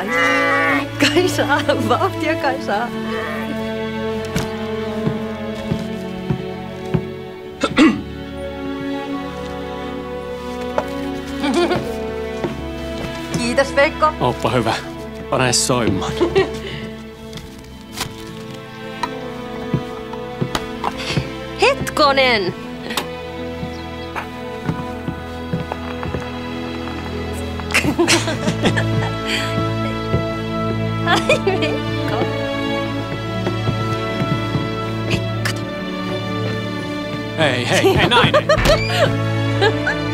Kaisa, vauhtia Kaisa. Kiitos Veikko. Oppa hyvä. Pane soimaan. Hetkonen! Ai Veikko. Hei nainen!